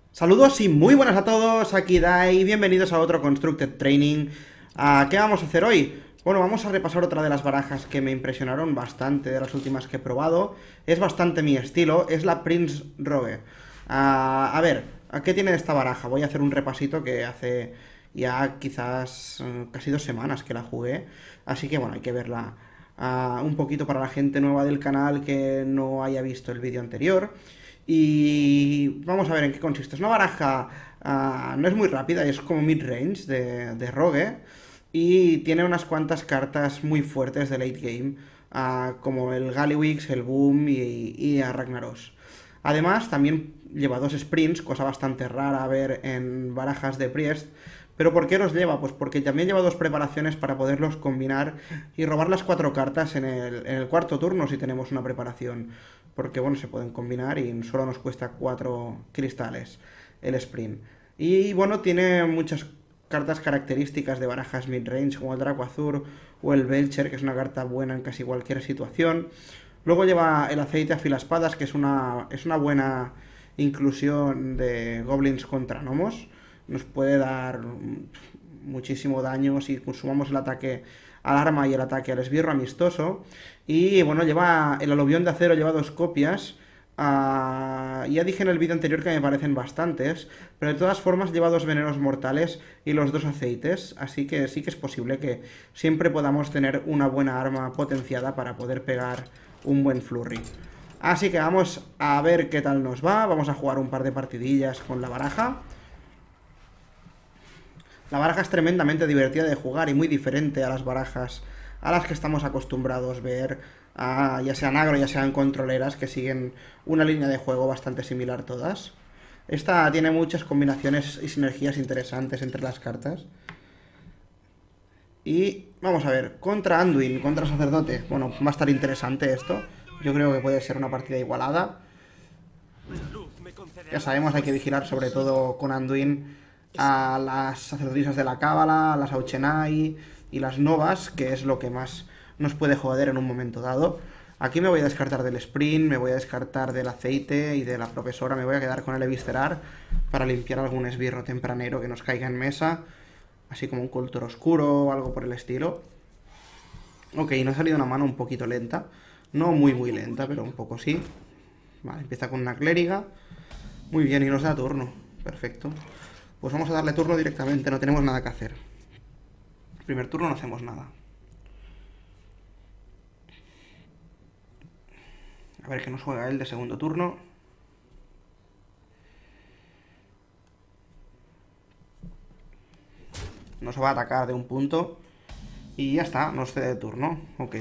Saludos y muy buenas a todos, aquí Dai, bienvenidos a otro Constructed Training. ¿Qué vamos a hacer hoy? Bueno, vamos a repasar otra de las barajas que me impresionaron bastante de las últimas que he probado. Es bastante mi estilo, es la Prince Rogue. A ver, ¿a qué tiene esta baraja? Voy a hacer un repasito que hace ya quizás casi 2 semanas que la jugué. Así que bueno, hay que verla un poquito para la gente nueva del canal que no haya visto el vídeo anterior. Y vamos a ver en qué consiste. Es una baraja, no es muy rápida, es como mid-range de Rogue. Y tiene unas cuantas cartas muy fuertes de late game, como el Gallywix, el Boom y a Ragnaros. Además, también lleva 2 sprints, cosa bastante rara a ver en barajas de Priest. ¿Pero por qué los lleva? Pues porque también lleva 2 preparaciones para poderlos combinar y robar las 4 cartas en el cuarto turno si tenemos una preparación. Porque bueno, se pueden combinar y solo nos cuesta 4 cristales el sprint. Y bueno, tiene muchas cartas características de barajas mid-range como el Draco Azur o el Belcher, que es una carta buena en casi cualquier situación. Luego lleva el aceite afilaspadas, que es una buena inclusión de goblins contra gnomos. Nos puede dar muchísimo daño si consumamos el ataque al arma y el ataque al esbirro amistoso. Y bueno, lleva el aluvión de acero, lleva 2 copias. Ya dije en el vídeo anterior que me parecen bastantes, pero de todas formas lleva 2 venenos mortales y los 2 aceites, así que sí que es posible que siempre podamos tener una buena arma potenciada para poder pegar un buen flurry. Así que vamos a ver qué tal nos va, vamos a jugar un par de partidillas con la baraja. La baraja es tremendamente divertida de jugar y muy diferente a las barajas a las que estamos acostumbrados ver, ya sean agro, ya sean controleras, que siguen una línea de juego bastante similar todas. Esta tiene muchas combinaciones y sinergias interesantes entre las cartas. Y vamos a ver, contra Anduin, contra Sacerdote. Bueno, va a estar interesante esto. Yo creo que puede ser una partida igualada. Ya sabemos, hay que vigilar sobre todo con Anduin a las sacerdotisas de la Cábala, a las Auchenai y las Novas, que es lo que más nos puede joder en un momento dado. Aquí me voy a descartar del sprint, me voy a descartar del aceite y de la profesora, me voy a quedar con el eviscerar para limpiar algún esbirro tempranero que nos caiga en mesa, así como un cultor oscuro o algo por el estilo. Ok, nos ha salido una mano un poquito lenta, no muy lenta, pero un poco sí. Vale, empieza con una clériga. Muy bien, y nos da turno, perfecto. Pues vamos a darle turno directamente, no tenemos nada que hacer. El primer turno no hacemos nada. A ver qué nos juega él de segundo turno. Nos va a atacar de un punto. Y ya está, nos cede turno. Ok.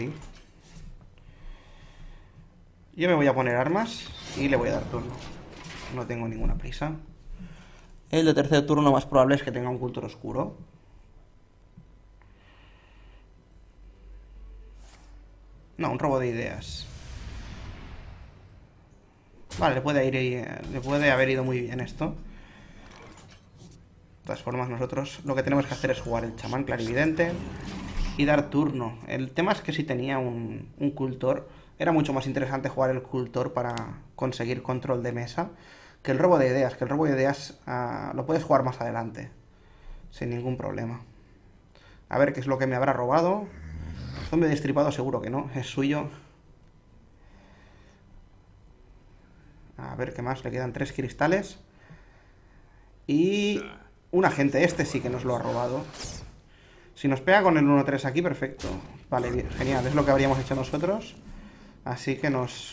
Yo me voy a poner armas y le voy a dar turno. No tengo ninguna prisa. El de tercer turno más probable es que tenga un cultor oscuro. No, un robo de ideas. Vale, le puede haber ido muy bien esto. De todas formas, nosotros lo que tenemos que hacer es jugar el chamán clarividente y dar turno. El tema es que si tenía un cultor, era mucho más interesante jugar el cultor para conseguir control de mesa que el robo de ideas. Que el robo de ideas lo puedes jugar más adelante, sin ningún problema. A ver qué es lo que me habrá robado. Zombie destripado seguro que no, es suyo. A ver qué más, le quedan 3 cristales. Y un agente, este sí que nos lo ha robado. Si nos pega con el 1-3 aquí, perfecto. Vale, bien, genial, es lo que habríamos hecho nosotros. Así que nos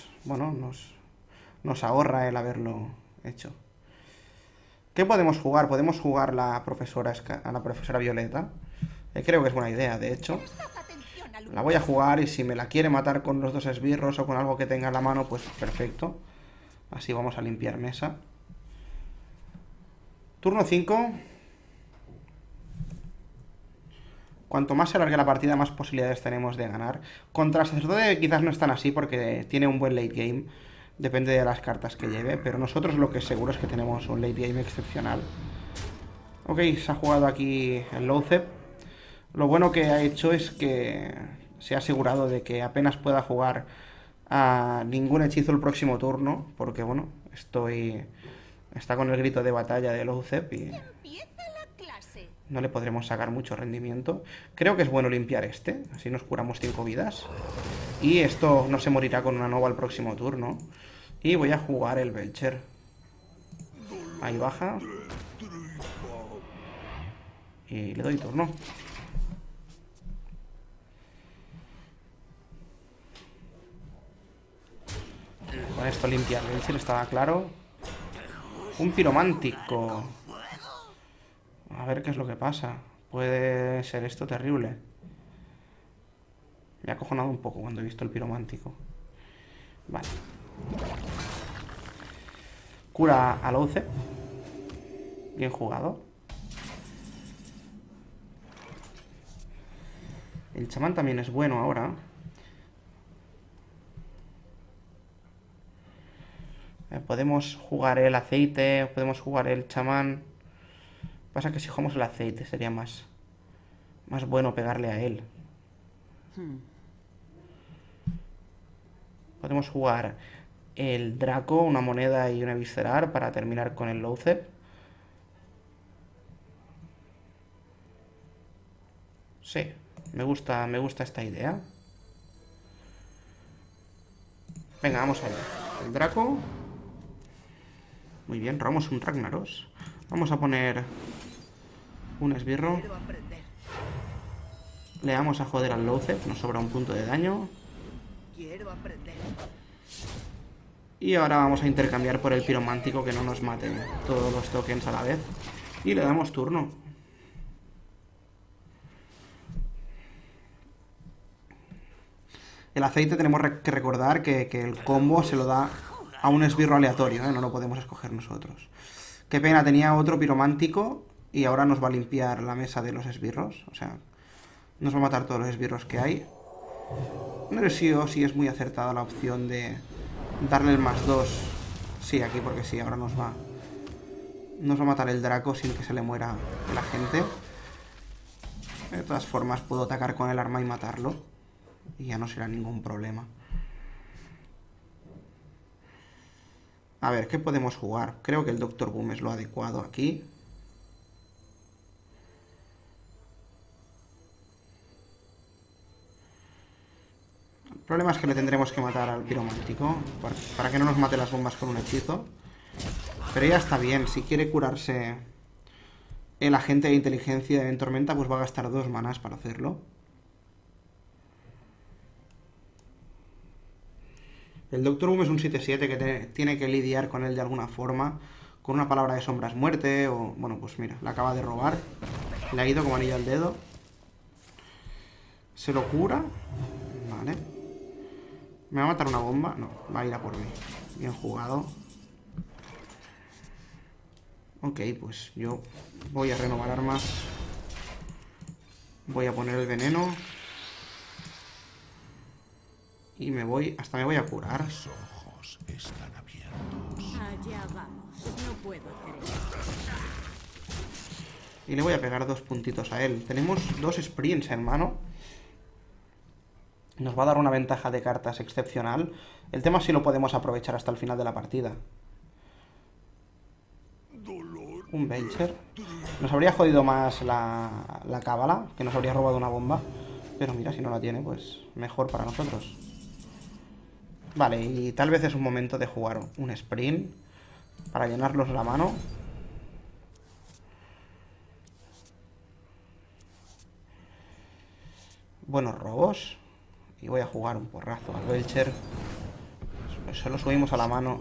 ahorra el haberlo hecho. ¿Qué podemos jugar? Podemos jugar a la profesora Violeta. Creo que es buena idea, de hecho. La voy a jugar y si me la quiere matar con los 2 esbirros o con algo que tenga en la mano, pues perfecto. Así vamos a limpiar mesa. Turno 5. Cuanto más se alargue la partida, más posibilidades tenemos de ganar. Contra el sacerdote quizás no es tan así porque tiene un buen late game. Depende de las cartas que lleve. Pero nosotros lo que seguro es que tenemos un late game excepcional. Ok, se ha jugado aquí el Loatheb. Lo bueno que ha hecho es que se ha asegurado de que apenas pueda jugar a ningún hechizo el próximo turno. Porque bueno, estoy Está con el grito de batalla de Lowcep y Empieza la clase. no le podremos sacar mucho rendimiento. Creo que es bueno limpiar este, así nos curamos 5 vidas. Y esto no se morirá con una nova al próximo turno. Y voy a jugar el Belcher. Ahí baja. Y le doy turno. Con esto limpia el Belcher, estaba claro. Un piromántico. A ver qué es lo que pasa. Puede ser esto terrible. Me ha acojonado un poco cuando he visto el piromántico. Vale. Cura a Lowcep. Bien jugado. El chamán también es bueno ahora. Podemos jugar el aceite, podemos jugar el chamán. Pasa que si jugamos el aceite sería más bueno pegarle a él. Podemos jugar el Draco, una moneda y una viscerar para terminar con el Lowcep. Sí, me gusta esta idea. Venga, vamos allá. El Draco. Muy bien, robamos un Ragnaros. Vamos a poner un esbirro. Le vamos a joder al Lowcep, nos sobra un punto de daño. Y ahora vamos a intercambiar por el piromántico que no nos mate todos los tokens a la vez. Y le damos turno. El aceite tenemos que recordar que el combo se lo da a un esbirro aleatorio, ¿eh? No lo podemos escoger nosotros. Qué pena, tenía otro piromántico y ahora nos va a limpiar la mesa de los esbirros. O sea, nos va a matar todos los esbirros que hay. No sé si es muy acertada la opción de darle el +2. Sí, aquí porque sí, ahora nos va a matar el Draco sin que se le muera la gente. De todas formas, puedo atacar con el arma y matarlo. Y ya no será ningún problema. A ver, ¿qué podemos jugar? Creo que el Doctor Boom es lo adecuado aquí. El problema es que le tendremos que matar al piromántico para que no nos mate las bombas con un hechizo. Pero ya está bien, si quiere curarse el agente de inteligencia en tormenta, pues va a gastar 2 manas para hacerlo. El Doctor Boom es un 7-7 que tiene que lidiar con él de alguna forma, con una palabra de sombras muerte o... Bueno, pues mira, la acaba de robar. Le ha ido como anillo al dedo. Se lo cura. Vale. ¿Me va a matar una bomba? No, va a ir a por mí. Bien jugado. Ok, pues yo voy a renovar armas. Voy a poner el veneno. Y hasta me voy a curar. Los ojos están abiertos. Allá vamos. No puedo hacer eso. Y le voy a pegar 2 puntitos a él. Tenemos 2 sprints en mano. Nos va a dar una ventaja de cartas excepcional. El tema es si lo podemos aprovechar hasta el final de la partida. Un Belcher. Nos habría jodido más la cábala, que nos habría robado una bomba. Pero mira, si no la tiene, pues mejor para nosotros. Vale, y tal vez es un momento de jugar un sprint para llenarlos la mano. Buenos robos. Y voy a jugar un porrazo al Belcher. Pues se lo subimos a la mano.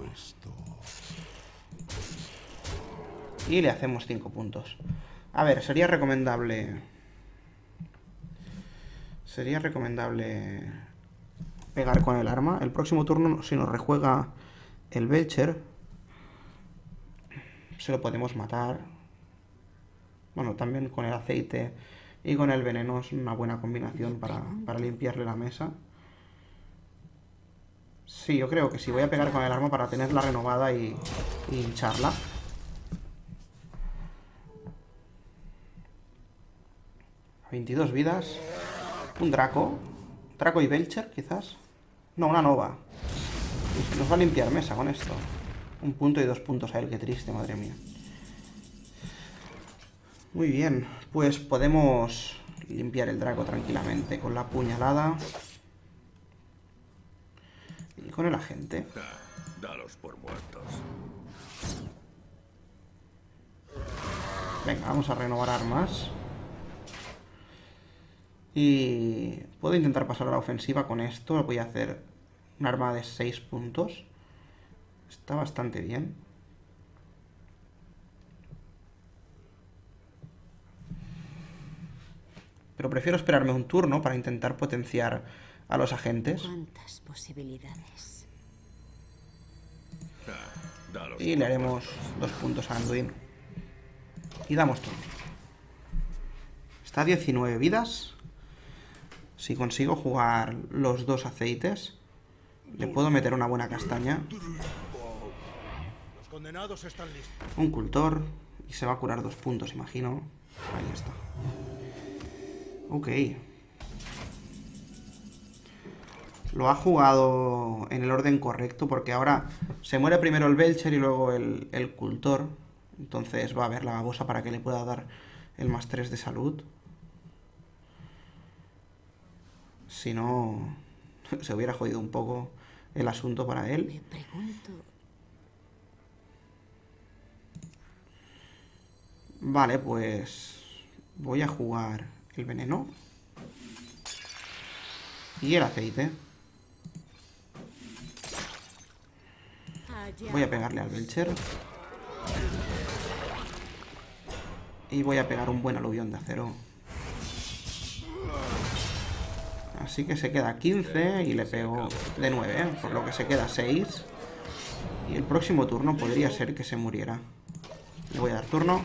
Y le hacemos 5 puntos. A ver, sería recomendable pegar con el arma. El próximo turno, si nos rejuega el Belcher, se lo podemos matar. Bueno, también con el aceite y con el veneno es una buena combinación para limpiarle la mesa. Sí, yo creo que sí. Voy a pegar con el arma para tenerla renovada y hincharla. A 22 vidas. Un Draco. Y Belcher, quizás. No, una Nova. Nos va a limpiar mesa con esto. 1 punto y 2 puntos a él, qué triste, madre mía. Muy bien, pues podemos limpiar el Draco tranquilamente con la puñalada. Y con el agente. Dalos por muertos. Venga, vamos a renovar armas. Y puedo intentar pasar a la ofensiva con esto. Voy a hacer un arma de 6 puntos. Está bastante bien. Pero prefiero esperarme un turno para intentar potenciar a los agentes. ¿Cuántas posibilidades? Dalos Y por le haremos muertos. 2 puntos a Anduin. Y damos turno. Está a 19 vidas. Si consigo jugar los 2 aceites, le puedo meter una buena castaña. Los condenados están listos. Un cultor. Y se va a curar 2 puntos, imagino. Ahí está. Ok. Lo ha jugado en el orden correcto, porque ahora se muere primero el Belcher y luego el cultor. Entonces va a haber la babosa para que le pueda dar el +3 de salud. Si no, se hubiera jodido un poco el asunto para él. Me pregunto... Vale, pues voy a jugar el veneno y el aceite. Allá Voy a pegarle al Belcher. Y voy a pegar un buen aluvión de acero. Así que se queda 15 y le pego de 9, ¿eh? Por lo que se queda 6. Y el próximo turno podría ser que se muriera. Le voy a dar turno.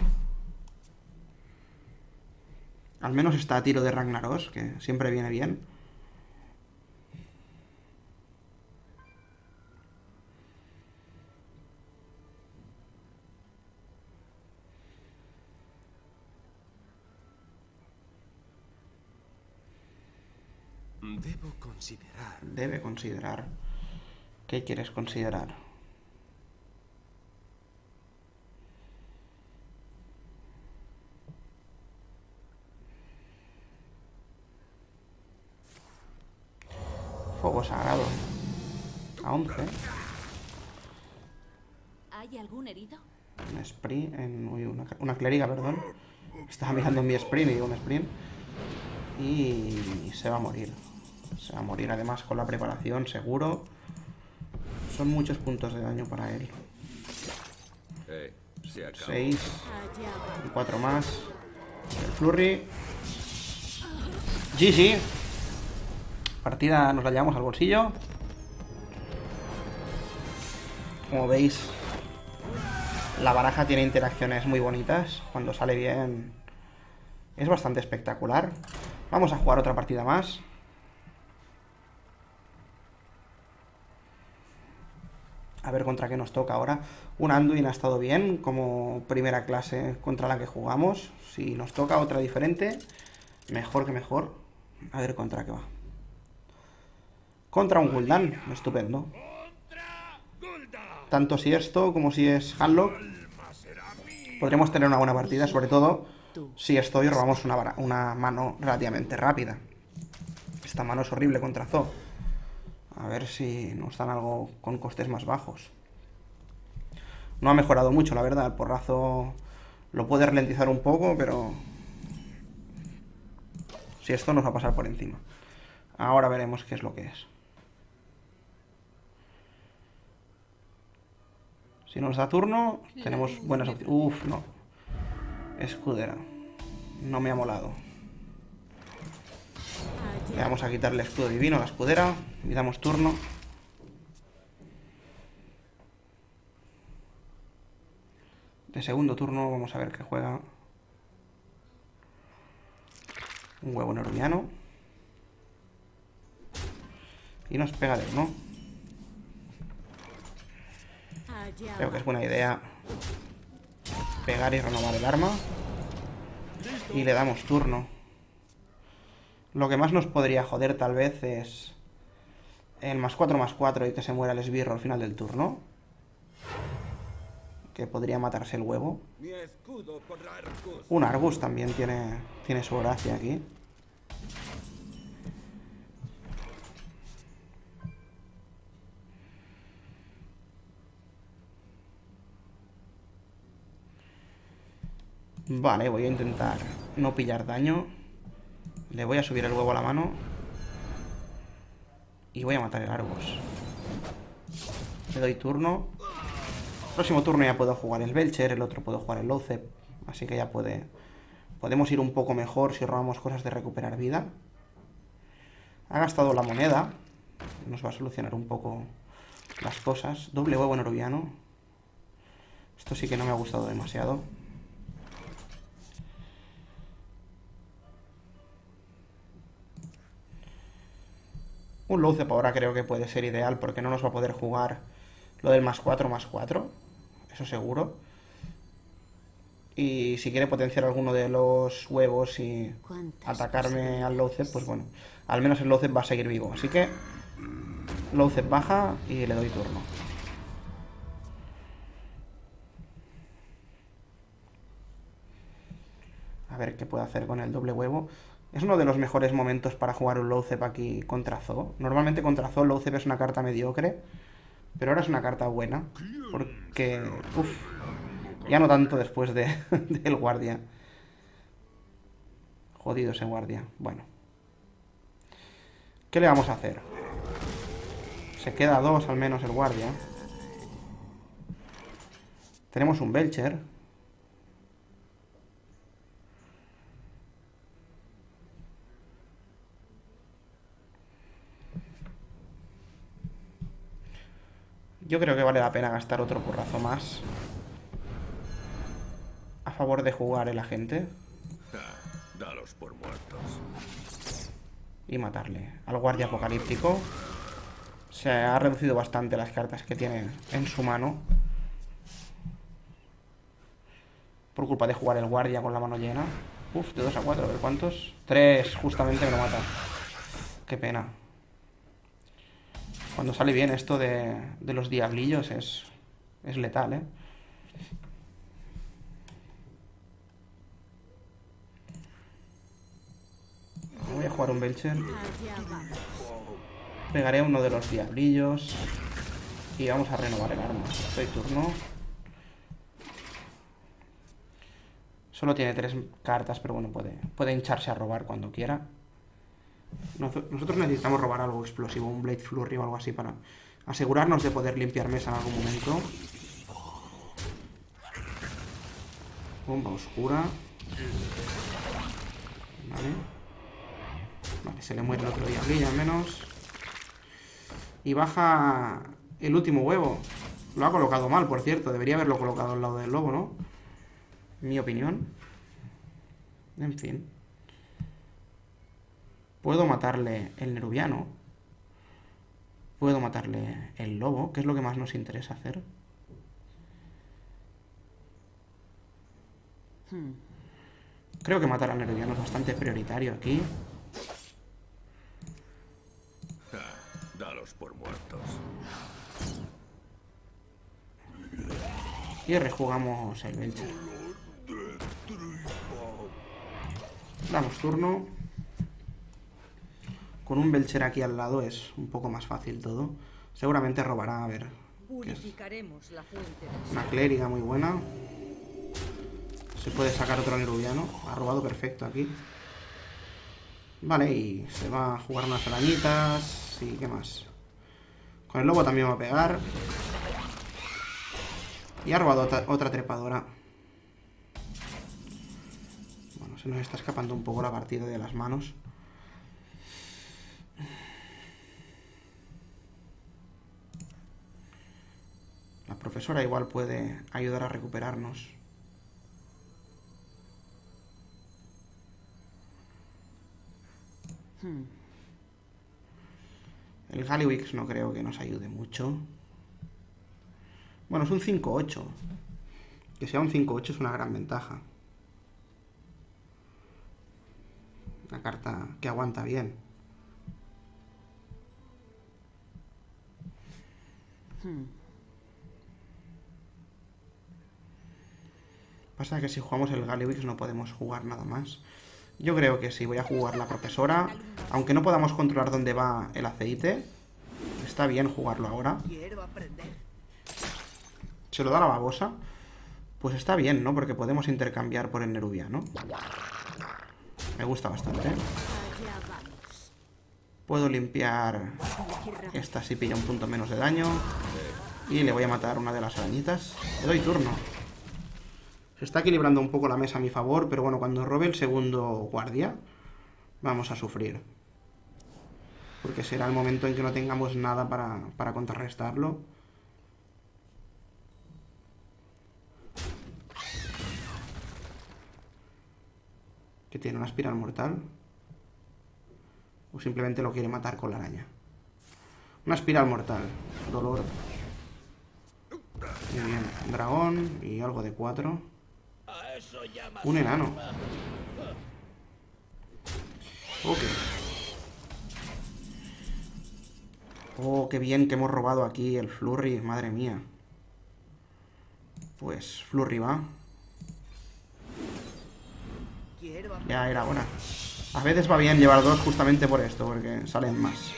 Al menos está a tiro de Ragnaros, que siempre viene bien. Debo considerar. Debe considerar. ¿Qué quieres considerar? Fuego sagrado. A 11. ¿Hay algún herido? Un sprint. Uy, una clériga, perdón. Estaba mirando mi sprint y digo un sprint. Y se va a morir. Se va a morir además con la preparación, seguro. Son muchos puntos de daño para él. Se acabó. 6 Allá y 4 más. El flurry. GG. Partida nos la llevamos al bolsillo. Como veis, la baraja tiene interacciones muy bonitas. Cuando sale bien es bastante espectacular. Vamos a jugar otra partida más. A ver contra qué nos toca ahora. Un Anduin ha estado bien como primera clase contra la que jugamos. Si nos toca otra diferente, mejor que mejor. A ver contra qué va. Contra un Gul'dan, estupendo. Tanto si esto como si es Handlock, podremos tener una buena partida, sobre todo si esto y robamos una mano relativamente rápida. Esta mano es horrible contra Zo. A ver si nos dan algo con costes más bajos. No ha mejorado mucho, la verdad. El porrazo lo puede ralentizar un poco, pero si esto nos va a pasar por encima. Ahora veremos qué es lo que es. Si nos da turno, tenemos buenas opciones. Uf, no. Escudera. No me ha molado. Le vamos a quitarle escudo divino a la escudera. Y damos turno. De segundo turno vamos a ver qué juega. Un huevo nerubiano. Y nos pega de uno. allá Creo que es buena idea pegar y renovar el arma. Y le damos turno. Lo que más nos podría joder tal vez es el +4/+4 y que se muera el esbirro al final del turno. que podría matarse el huevo. Mi escudo por la Arcus. Un Argus también tiene su gracia aquí. Vale, voy a intentar no pillar daño. Le voy a subir el huevo a la mano. Y voy a matar el Argus. Le doy turno. Próximo turno ya puedo jugar el Belcher, el otro puedo jugar el Lowcep. Así que ya podemos ir un poco mejor si robamos cosas de recuperar vida. Ha gastado la moneda. Nos va a solucionar un poco las cosas. Doble huevo nerubiano. Esto sí que no me ha gustado demasiado. Un Lowcep ahora creo que puede ser ideal porque no nos va a poder jugar lo del +4/+4. Eso seguro. Y si quiere potenciar alguno de los huevos y atacarme al Lowcep, pues bueno, al menos el Lowcep va a seguir vivo. Así que Lowcep baja y le doy turno. A ver qué puedo hacer con el doble huevo. Es uno de los mejores momentos para jugar un Lowcep aquí contra Zoo. Normalmente contra Zoo Lowcep es una carta mediocre, pero ahora es una carta buena, porque... ya no tanto después del guardia. Jodido ese guardia. Bueno. ¿Qué le vamos a hacer? Se queda a 2 al menos el guardia. Tenemos un Belcher. Yo creo que vale la pena gastar otro porrazo más a favor de jugar el agente Dalos por muertos. y matarle al guardia apocalíptico. Se ha reducido bastante las cartas que tiene en su mano por culpa de jugar el guardia con la mano llena. Uf, de 2 a 4, a ver cuántos. 3, justamente me lo mata. Qué pena. Cuando sale bien esto de los diablillos es letal, ¿eh? Voy a jugar un Belcher. Allá vamos. Pegaré a uno de los diablillos. Y vamos a renovar el arma. Doy turno. Solo tiene 3 cartas, pero bueno, puede hincharse a robar cuando quiera. Nosotros necesitamos robar algo explosivo, un Blade Flurry o algo así para asegurarnos de poder limpiar mesa en algún momento. Bomba oscura. Vale, se le muere el otro diablillo al menos. Y baja el último huevo. Lo ha colocado mal, por cierto. Debería haberlo colocado al lado del lobo, ¿no? Mi opinión. En fin. Puedo matarle el nerubiano. Puedo matarle el lobo, que es lo que más nos interesa hacer. Creo que matar al nerubiano es bastante prioritario aquí. Dalos por muertos. Y rejugamos el Belcher. Damos turno. Con un Belcher aquí al lado es un poco más fácil todo. Seguramente robará, a ver. Purificaremos la fuente del Una clériga muy buena. Se puede sacar otro nerubiano. Ha robado perfecto aquí. Vale, y se va a jugar unas arañitas. Y qué más. Con el lobo también va a pegar. Y ha robado otra trepadora. Bueno, se nos está escapando un poco la partida de las manos. La profesora igual puede ayudar a recuperarnos. El Gallywix no creo que nos ayude mucho. Bueno, es un 5-8. Que sea un 5-8 es una gran ventaja. Una carta que aguanta bien. Pasa que si jugamos el Galivix no podemos jugar nada más. Yo creo que sí, voy a jugar la profesora. Aunque no podamos controlar dónde va el aceite, está bien jugarlo ahora. Se lo da la babosa. Pues está bien, ¿no? Porque podemos intercambiar por el Nerubiano. Me gusta bastante. Puedo limpiar esta si pilla un punto menos de daño. Y le voy a matar una de las arañitas. Le doy turno. Se está equilibrando un poco la mesa a mi favor, pero bueno, cuando robe el segundo guardia, vamos a sufrir. Porque será el momento en que no tengamos nada para contrarrestarlo. ¿Que tiene una espiral mortal? ¿O simplemente lo quiere matar con la araña? Una espiral mortal. Dolor. Muy bien. Dragón y algo de 4. Un enano. Ok. Oh, qué bien que hemos robado aquí el Flurry. Madre mía. Pues Flurry va. Ya era hora. A veces va bien llevar 2 justamente por esto, porque salen más.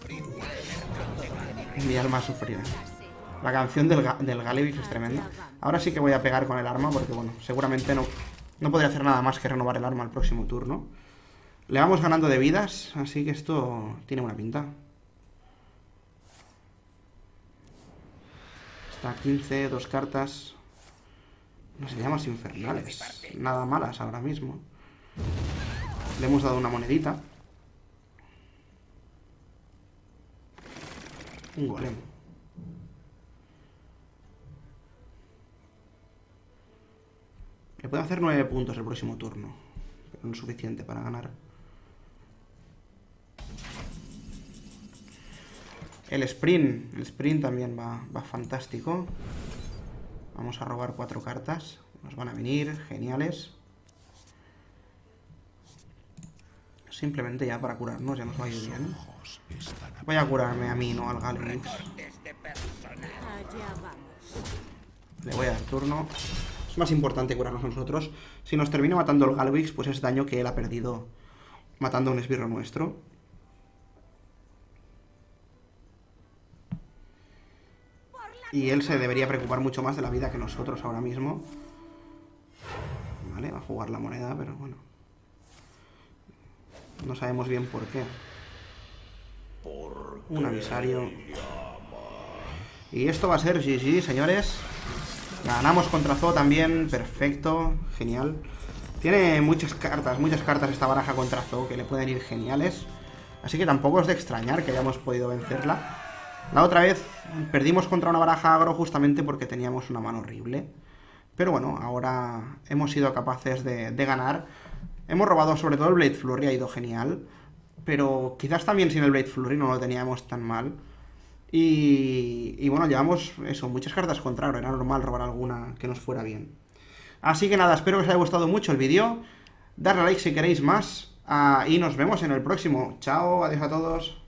Mi alma sufrida. La canción del Galivix es tremenda. Ahora sí que voy a pegar con el arma, porque bueno, seguramente no podré hacer nada más que renovar el arma al próximo turno. Le vamos ganando de vidas, así que esto tiene buena pinta. Está 15, 2 cartas. Unas llamas infernales. Nada malas ahora mismo. Le hemos dado una monedita. Un golem. Le puedo hacer 9 puntos el próximo turno, pero no es suficiente para ganar. El sprint también va fantástico. Vamos a robar 4 cartas. Nos van a venir geniales. Simplemente ya para curarnos, ya nos va a ir bien. Voy a curarme a mí, no al Galivix. Le voy a dar turno. Es más importante curarnos a nosotros. Si nos termina matando el Galivix, pues es daño que él ha perdido matando a un esbirro nuestro. Y él se debería preocupar mucho más de la vida que nosotros ahora mismo. Vale, va a jugar la moneda, pero bueno. No sabemos bien por qué. Un avisario. Y esto va a ser GG, señores. Ganamos contra Zoo también. Perfecto, genial. Tiene muchas cartas esta baraja contra Zoo que le pueden ir geniales. Así que tampoco es de extrañar que hayamos podido vencerla. La otra vez perdimos contra una baraja agro justamente porque teníamos una mano horrible. Pero bueno, ahora hemos sido capaces de ganar. Hemos robado sobre todo el Blade Flurry, ha ido genial. Pero quizás también sin el Blade Flurry no lo teníamos tan mal. Y bueno, llevamos eso, muchas cartas contra agro. Era normal robar alguna que nos fuera bien. Así que nada, espero que os haya gustado mucho el vídeo. Darle a like si queréis más. Y nos vemos en el próximo. Chao, adiós a todos.